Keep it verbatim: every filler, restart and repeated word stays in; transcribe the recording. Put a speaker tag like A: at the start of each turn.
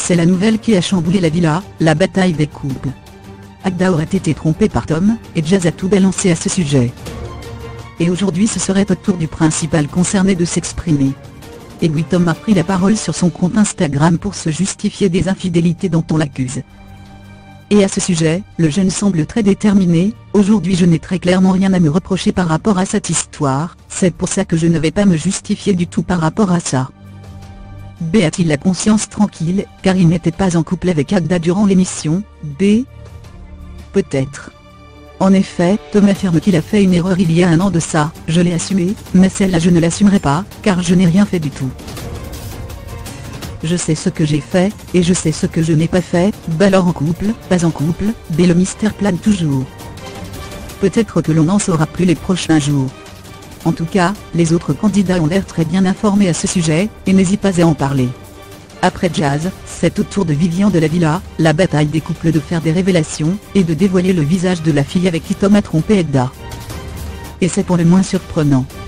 A: C'est la nouvelle qui a chamboulé la villa, la bataille des couples. Agda aurait été trompée par Tom, et Jazz a tout balancé à ce sujet. Et aujourd'hui ce serait au tour du principal concerné de s'exprimer. Et oui, Tom a pris la parole sur son compte Instagram pour se justifier des infidélités dont on l'accuse. Et à ce sujet, le jeune semble très déterminé. Aujourd'hui je n'ai très clairement rien à me reprocher par rapport à cette histoire, c'est pour ça que je ne vais pas me justifier du tout par rapport à ça. B a-t-il la conscience tranquille, car il n'était pas en couple avec Agda durant l'émission? B. Peut-être. En effet, Tom affirme qu'il a fait une erreur il y a un an de ça, je l'ai assumé, mais celle-là je ne l'assumerai pas, car je n'ai rien fait du tout. Je sais ce que j'ai fait, et je sais ce que je n'ai pas fait. Bah alors en couple, pas en couple, B le mystère plane toujours. Peut-être que l'on n'en saura plus les prochains jours. En tout cas, les autres candidats ont l'air très bien informés à ce sujet, et n'hésitent pas à en parler. Après Jazz, c'est au tour de Vivian de la Villa, la bataille des couples de faire des révélations, et de dévoiler le visage de la fille avec qui Tom a trompé Agda. Et c'est pour le moins surprenant.